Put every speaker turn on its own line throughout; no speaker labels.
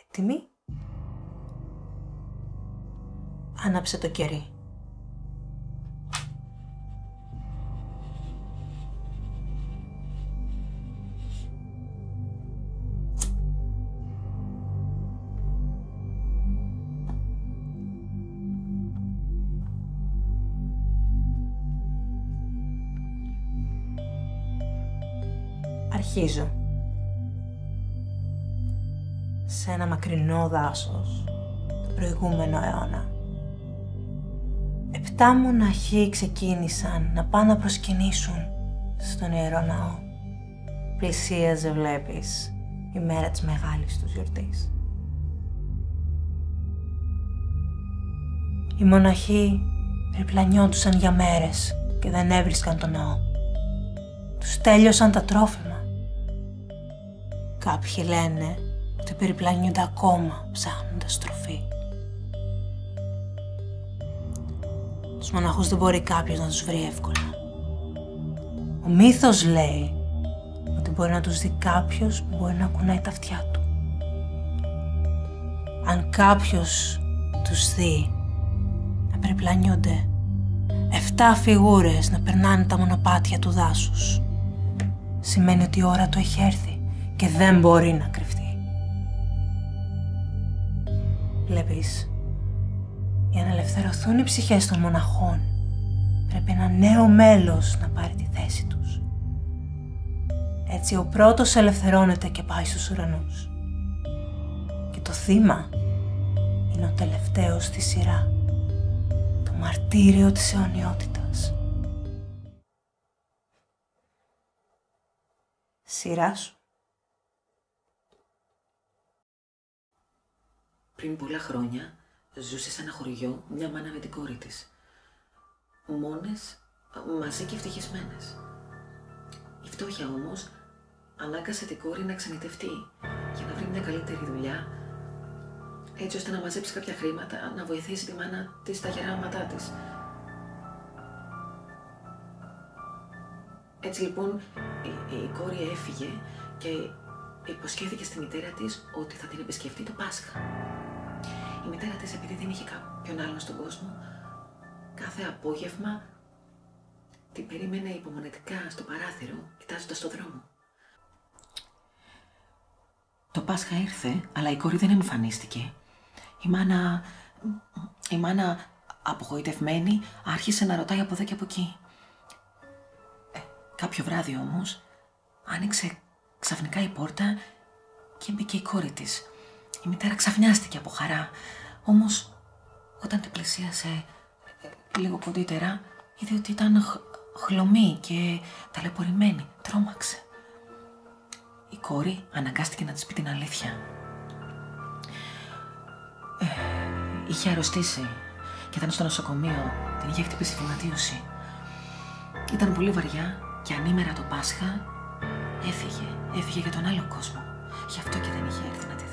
Τιμή. Άναψε το κερί. Αρχίζω. Σε ένα μακρινό δάσος, το προηγούμενο αιώνα. 7 μοναχοί ξεκίνησαν να πάνε να προσκυνήσουν στον Ιερό Ναό. Πλησίαζε, βλέπεις, η μέρα της μεγάλης τους γιορτής. Οι μοναχοί περιπλανιόντουσαν για μέρες και δεν έβρισκαν τον ναό. Τους τέλειωσαν τα τρόφιμα. Κάποιοι λένε ότι περιπλανιούνται ακόμα ψάχνοντας τροφή. Τους μοναχούς δεν μπορεί κάποιος να τους βρει εύκολα. Ο μύθος λέει ότι μπορεί να τους δει κάποιος που μπορεί να κουνάει τα αυτιά του. Αν κάποιος τους δει να περιπλανιούνται 7 φιγούρες να περνάνε τα μονοπάτια του δάσους, σημαίνει ότι η ώρα του έχει έρθει και δεν μπορεί να κρυφτεί. Βλέπεις, για να ελευθερωθούν οι ψυχές των μοναχών, πρέπει ένα νέο μέλος να πάρει τη θέση τους. Έτσι ο πρώτος ελευθερώνεται και πάει στους ουρανούς. Και το θύμα είναι ο τελευταίος στη σειρά, το μαρτύριο της αιωνιότητας. Σειρά σου.
Πριν πολλά χρόνια ζούσε σε ένα χωριό μια μάνα με την κόρη της. Μόνες, μαζί και ευτυχισμένες. Η φτώχεια όμως ανάγκασε την κόρη να ξενιτευτεί για να βρει μια καλύτερη δουλειά, έτσι ώστε να μαζέψει κάποια χρήματα να βοηθήσει τη μάνα της στα γεράματά της. Έτσι λοιπόν η κόρη έφυγε και υποσχέθηκε στη μητέρα της ότι θα την επισκεφτεί το Πάσχα. Η μητέρα της, επειδή δεν είχε κάποιον άλλον στον κόσμο, κάθε απόγευμα την περίμενε υπομονετικά στο παράθυρο, κοιτάζοντας το δρόμο. Το Πάσχα ήρθε, αλλά η κόρη δεν εμφανίστηκε. Η μάνα απογοητευμένη, άρχισε να ρωτάει από εδώ και από εκεί. Κάποιο βράδυ όμως, άνοιξε ξαφνικά η πόρτα και μπήκε η κόρη της. Η μητέρα ξαφνιάστηκε από χαρά, όμως όταν την πλησίασε λίγο κοντύτερα, είδε ότι ήταν χλωμή και ταλαιπωρημένη. Τρόμαξε. Η κόρη αναγκάστηκε να της πει την αλήθεια. Είχε αρρωστήσει και ήταν στο νοσοκομείο, την είχε χτυπήσει φυματίωση. Ήταν πολύ βαριά και ανήμερα το Πάσχα έφυγε για τον άλλο κόσμο. Γι' αυτό και δεν είχε έρθει να τη δει.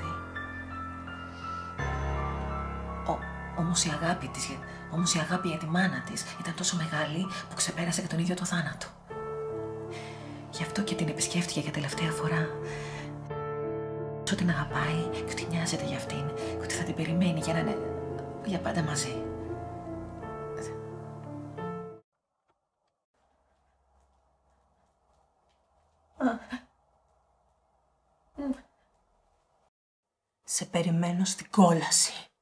Όμως η αγάπη για τη μάνα της ήταν τόσο μεγάλη που ξεπέρασε και τον ίδιο το θάνατο. Γι' αυτό και την επισκέφτηκε για τελευταία φορά. Ότι την αγαπάει και ότι νοιάζεται για αυτήν και ότι θα την περιμένει για να είναι για πάντα μαζί.
Σε περιμένω στην κόλαση.